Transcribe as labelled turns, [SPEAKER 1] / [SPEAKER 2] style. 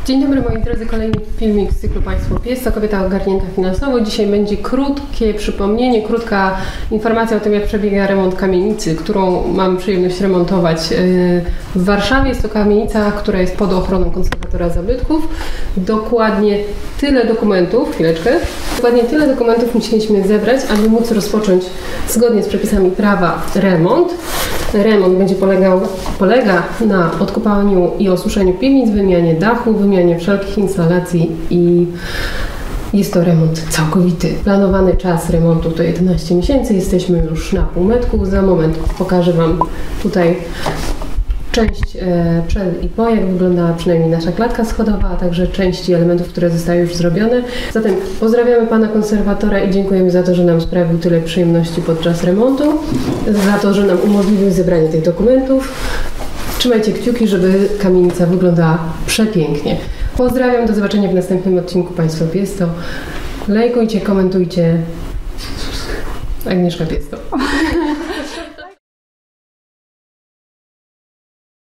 [SPEAKER 1] Dzień dobry moi drodzy, kolejny filmik z cyklu Państwo Pies, to kobieta ogarnięta finansowo. Dzisiaj będzie krótkie przypomnienie, krótka informacja o tym, jak przebiega remont kamienicy, którą mam przyjemność remontować w Warszawie. Jest to kamienica, która jest pod ochroną konserwatora zabytków. Dokładnie tyle dokumentów, dokładnie tyle dokumentów musieliśmy zebrać, aby móc rozpocząć zgodnie z przepisami prawa remont. Remont będzie polega na odkopaniu i osuszeniu piwnic, wymianie dachu, wymianie wszelkich instalacji i jest to remont całkowity. Planowany czas remontu to 11 miesięcy, jesteśmy już na półmetku. Za moment pokażę Wam tutaj część przed i po, jak wygląda przynajmniej nasza klatka schodowa, a także części elementów, które zostały już zrobione. Zatem pozdrawiamy Pana konserwatora i dziękujemy za to, że nam sprawił tyle przyjemności podczas remontu, za to, że nam umożliwił zebranie tych dokumentów. Trzymajcie kciuki, żeby kamienica wyglądała przepięknie. Pozdrawiam, do zobaczenia w następnym odcinku Państwo Piesto. Lajkujcie, komentujcie. Agnieszka Piesto.